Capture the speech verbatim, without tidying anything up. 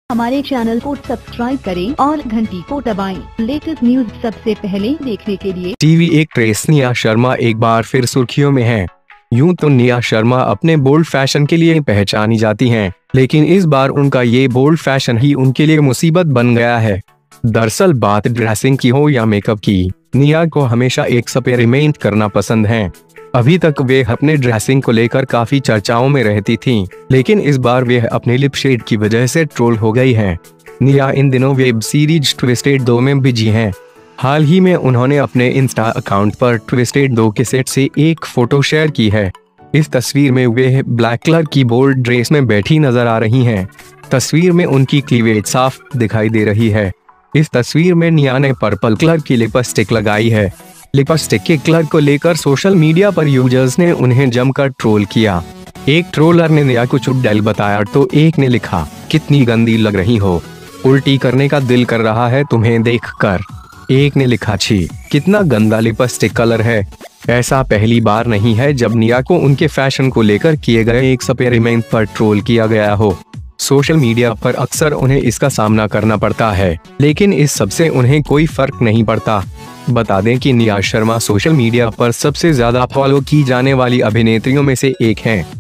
हमारे चैनल को सब्सक्राइब करें और घंटी को दबाएं। लेटेस्ट न्यूज सबसे पहले देखने के लिए। टीवी एक्ट्रेस निया शर्मा एक बार फिर सुर्खियों में हैं। यूं तो निया शर्मा अपने बोल्ड फैशन के लिए पहचानी जाती हैं, लेकिन इस बार उनका ये बोल्ड फैशन ही उनके लिए मुसीबत बन गया है। दरअसल बात ड्रेसिंग की हो या मेकअप की, निया को हमेशा एक्सपेरिमेंट करना पसंद है। अभी तक वे अपने ड्रेसिंग को लेकर काफी चर्चाओं में रहती थीं, लेकिन इस बार वे अपने लिप शेड की वजह से ट्रोल हो गई हैं। निया इन दिनों वेब सीरीज ट्विस्टेड दो में बिजी हैं। हाल ही में उन्होंने अपने इंस्टा अकाउंट पर ट्विस्टेड दो के सेट से एक फोटो शेयर की है। इस तस्वीर में वे ब्लैक कलर की बोल्ड ड्रेस में बैठी नजर आ रही हैं। तस्वीर में उनकी क्लीवेज साफ दिखाई दे रही है। इस तस्वीर में निया ने पर्पल कलर की लिपस्टिक लगाई है। लिपस्टिक के कलर को लेकर सोशल मीडिया पर यूजर्स ने उन्हें जमकर ट्रोल किया। एक ट्रोलर ने निया को चुड़ैल बताया तो एक ने लिखा, कितनी गंदी लग रही हो, उल्टी करने का दिल कर रहा है तुम्हें देखकर। एक ने लिखा, छी कितना गंदा लिपस्टिक कलर है। ऐसा पहली बार नहीं है जब निया को उनके फैशन को लेकर किए गए एक्सपेरिमेंट पर ट्रोल किया गया हो। सोशल मीडिया पर अक्सर उन्हें इसका सामना करना पड़ता है, लेकिन इस सब से उन्हें कोई फर्क नहीं पड़ता। बता दें कि निया शर्मा सोशल मीडिया पर सबसे ज्यादा फॉलो की जाने वाली अभिनेत्रियों में से एक हैं।